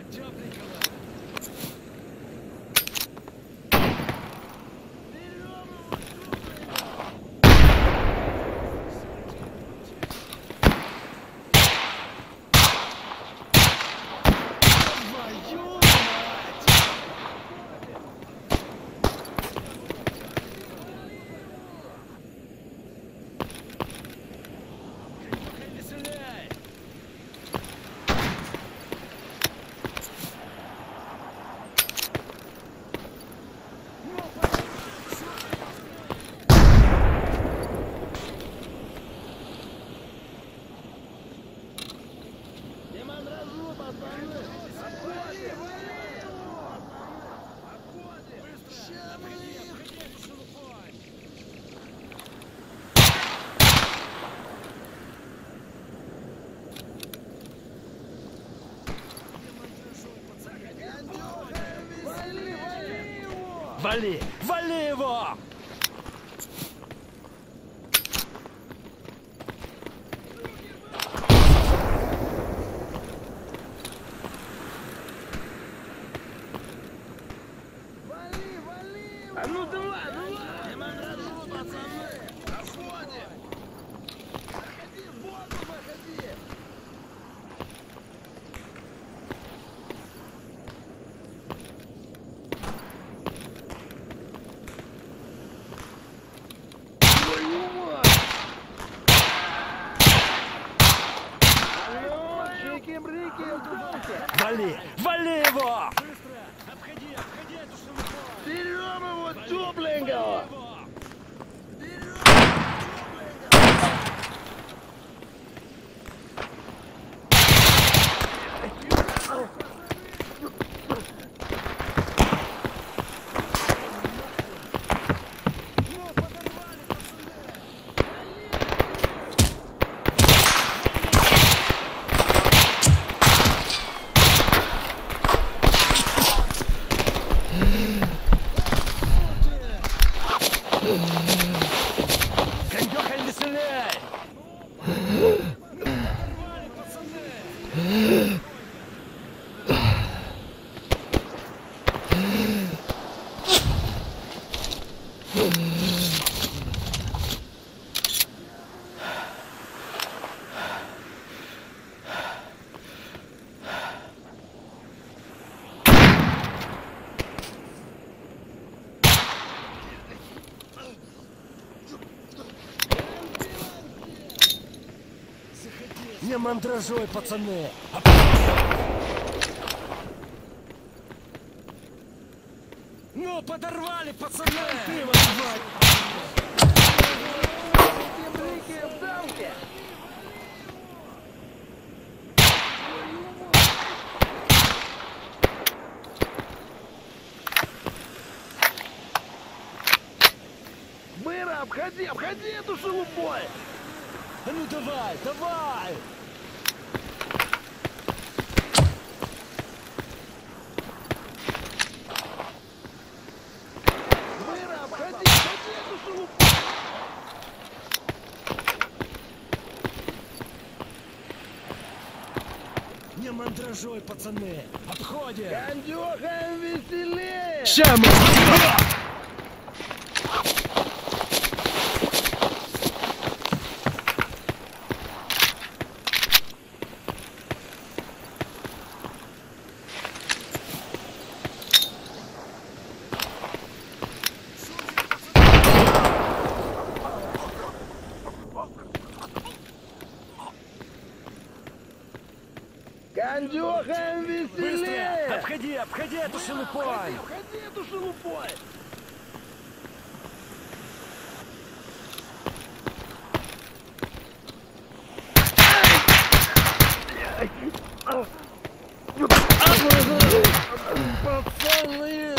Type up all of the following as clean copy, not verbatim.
Вали! Вали его! А ну давай, давай! Я мандражу, пацаны! Отходим! Заходи, в воду заходи! Твою мать! Алло, чики-брики, вдумайте! Вали! Вали его! Берем его тепленького! Кондёха, не стреляй! Не мандражой, пацаны! Ну, подорвали, пацаны! Ты, мать! Чики-брики, вдумайте! Быра, обходи, обходи эту шелупой! А ну давай, давай! Быра, обходи, обходи эту шелупу! Не мандражой, пацаны! Обходим! Кондюха, веселее! Ща мы... Кондюха, веселее! Быстро! Обходи, обходи эту шелупой! Обходи эту шелупой! Пацаны!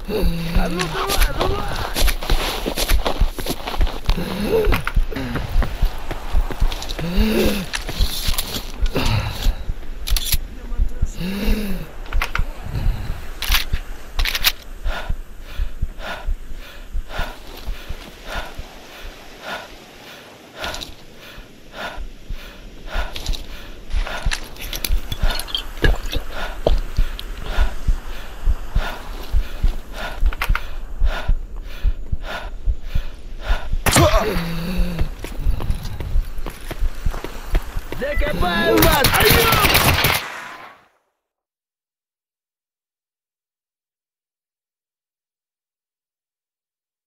А ну давай, давай! Закопаю вас!